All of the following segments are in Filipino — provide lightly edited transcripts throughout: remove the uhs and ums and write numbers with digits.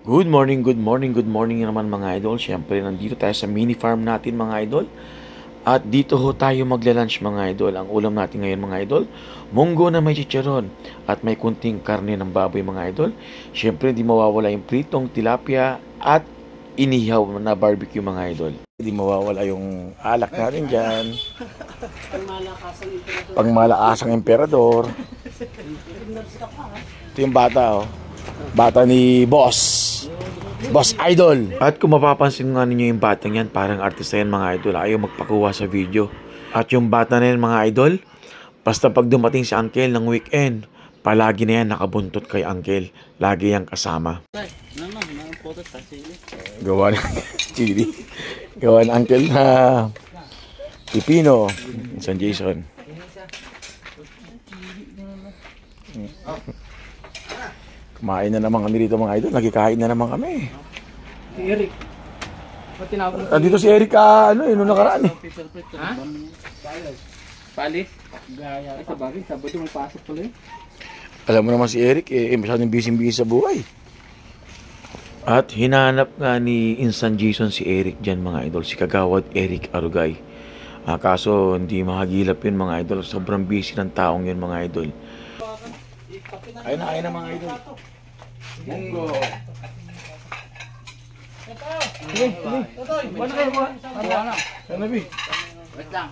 Good morning, good morning, good morning naman mga idol. Siyempre, nandito tayo sa mini farm natin mga idol. At dito ho tayo magla-lunch mga idol. Ang ulam natin ngayon mga idol, munggo na may chicharon at may kunting karne ng baboy mga idol. Siyempre, hindi mawawala yung pritong tilapia at inihaw na barbecue mga idol. Hindi mawawala yung alak natin dyan. Pangmalakasang emperador. Ito yung bata oh. Bata ni Boss Idol. At kung mapapansin nga ninyo yung batang yan, parang artista yan mga idol. Ayaw magpakuha sa video. At yung bata na yan mga idol, basta pag dumating si Uncle ng weekend, palagi na yan nakabuntot kay Uncle. Lagi yang kasama. Gawa ni Chili. Gawa ni Uncle na Pipino. San Jason. Kumain na naman kami dito mga idol. Nagkikain na naman kami. Si Eric. Ba't tinawag mo? Dito si Eric noong nakaraan eh. Ha? Palis? Gaya. Ay, sa bagay. Sabado may pasok pala eh. Alam mo naman si Eric masyadong busy-busy sa buhay. At hinanap nga ni Insan Jason si Eric dyan mga idol. Si Kagawad Eric Arugay. Kaso hindi mahagilap yun mga idol. Sobrang busy ng taong yun mga idol. Ayun na mga idol. Munggo. Sige, sige. Buwan na kayo, buwan. Buwan na. Ano bi? Wait lang.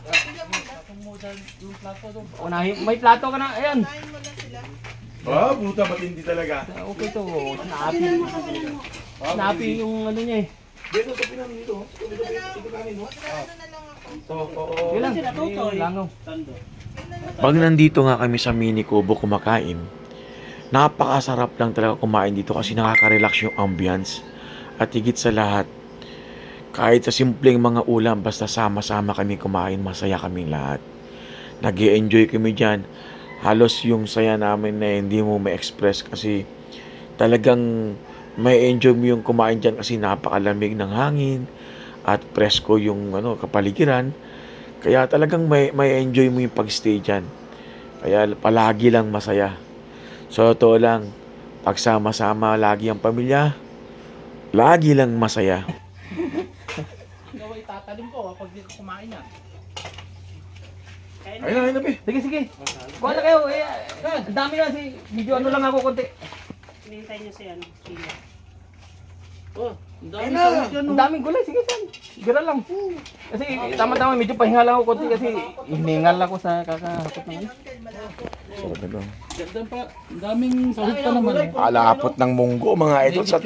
Unahin, may plato ka na. Ayan. Buta matindi talaga. Okay to. Snappy. Snappy yung ano niya eh. Dito sa pinamin dito. Ito kanin mo. Yun lang. Yung langaw. Pag nandito nga kami sa mini kubo kumakain, napakasarap lang talaga kumain dito kasi nakaka-relax yung ambience. At higit sa lahat, kahit sa simpleng mga ulam, basta sama-sama kami kumain, masaya kaming lahat. Nag-e-enjoy kami dyan. Halos yung saya namin na hindi mo ma-express kasi talagang may enjoy mo yung kumain dyan kasi napakalamig ng hangin at presko yung kapaligiran. Kaya talagang may enjoy mo yung pag-stay dyan. Kaya palagi lang masaya. So, totoo lang, pagsama-sama lagi ang pamilya, lagi lang masaya. Gaway tatalim ko pag di ko kumain na. Ayun na, Pi. Sige, sige. Kuha na kayo. Ang dami na si medyo ano lang ako konti. Hinihintay niyo si Sheila. Oh, ang daming gulay. Sige, san. Gira lang. Kasi tama-tama medyo pahinga lang ako konti kasi hiningal ako sa kakahapot ng ano. Sarap na doon. Ganda pa. Ang daming sahod pa naman. Alapot ng munggo, mga idol. Sa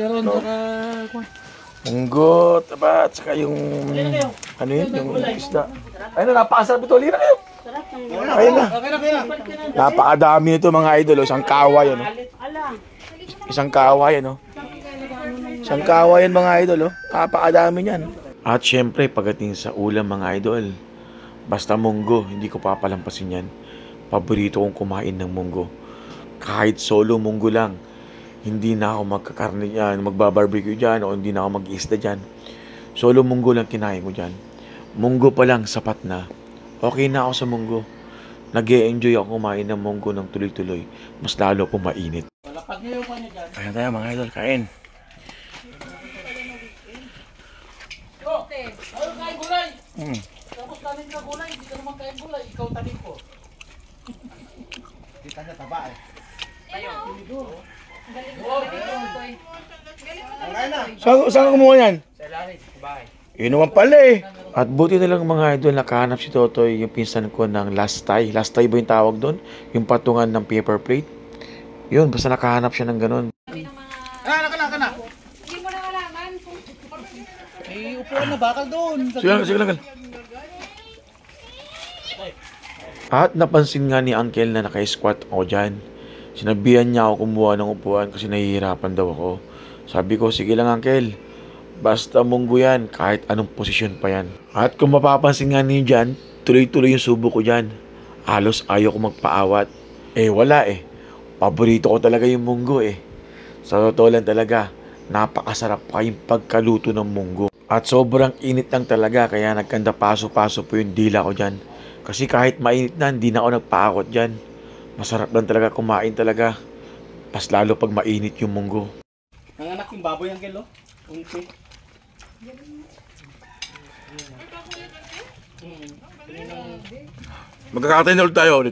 munggo, at saka yung yung isda. Ayun na, napakasarap ito. Lina kayo. Ayun na. Napakadami nito mga idol. Isang kawayan. Isang kawayan. Isang kawayan mga idol. Napakadami niyan. At syempre, pagdating sa ulam mga idol, basta munggo, hindi ko papalampasin yan. Paborito kong kumain ng munggo. Kahit solo munggo lang, hindi na ako magkakarne dyan, magbabarbecue dyan, o hindi na ako mag-isda dyan. Solo munggo lang kinain ko dyan. Munggo pa lang, sapat na. Okay na ako sa munggo. Nag-e-enjoy ako kumain ng munggo ng tuloy-tuloy. Mas lalo kung mainit. Kaya tayo mga idol, kain. Ayaw kain gulay. Tapos tanin ka gulay, hindi ka naman kain gulay. Ikaw tanin ko. Kita niya taba eh. Saan ka kumuha yan? Sa ilalim, sa bahay. Yun naman pala eh. At buti na lang mga idol, nakahanap si Totoy, yung pinsan ko ng lastay. Lastay ba yung tawag doon? Yung patungan ng paper plate. Yun, basta nakahanap siya ng ganun. Kana. Hindi mo na malaman. May upuan na bakal doon. Sige lang. At napansin nga ni Uncle na naka-squat ako dyan. Sinabihan niya ako kumuha ng upuan kasi nahihirapan daw ako. Sabi ko, sige lang Uncle. Basta munggo yan, kahit anong posisyon pa yan. At kung mapapansin nga ninyo dyan, tuloy-tuloy yung subo ko dyan. Halos ayaw ko magpaawat. Wala eh. Paborito ko talaga yung munggo eh. Sa totoo lang talaga, napakasarap pa yung pagkaluto ng munggo. At sobrang init lang talaga, kaya nagkanda paso-paso po yung dila ko dyan. Kasi kahit mainit na, hindi na ako nagpaakot dyan. Masarap lang talaga kumain talaga. Mas lalo pag mainit yung munggo. Ang anak yung baboy ang kilo. Unti. Magkakatay na ulit tayo ulit.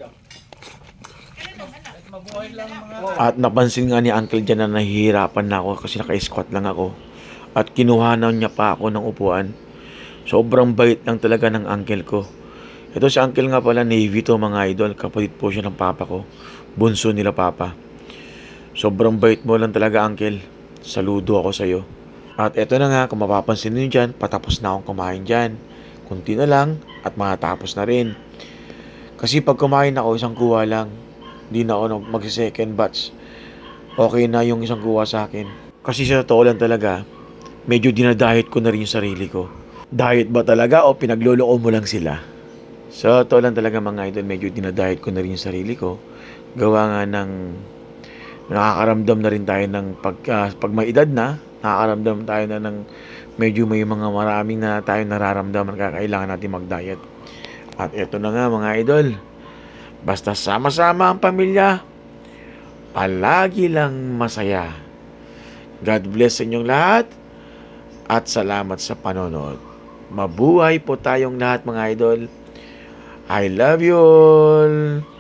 At napansin nga ni Uncle dyan na nahihirapan na ako kasi naka-squat lang ako. At kinuhanan niya pa ako ng upuan. Sobrang bait lang talaga ng uncle ko. Ito si uncle nga pala, Navy to mga idol. Kapatid po siya ng papa ko. Bunso nila papa. Sobrang bait mo lang talaga uncle. Saludo ako sa'yo. At eto na nga, kung mapapansin nyo dyan, patapos na akong kumain dyan. Kunti na lang at matapos na rin. Kasi pag kumain ako, isang kuha lang. Hindi na ako mag-second batch. Okay na yung isang kuha sa akin. Kasi sa totoo lang talaga, medyo dinadahit ko na rin yung sarili ko. Diet ba talaga o pinagloloko mo lang sila? Sa totoo lang talaga mga idol, medyo dinadahit ko na rin yung sarili ko. Gawa nga ng nakakaramdam na rin tayo ng pag may edad na, nakakaramdam tayo na ng medyo may mga maraming na tayo nararamdaman kailangan natin mag-diet. At eto na nga mga idol, basta sama-sama ang pamilya, palagi lang masaya. God bless sa inyong lahat at salamat sa panonood. Mabuhay po tayong lahat mga idol. I love you all.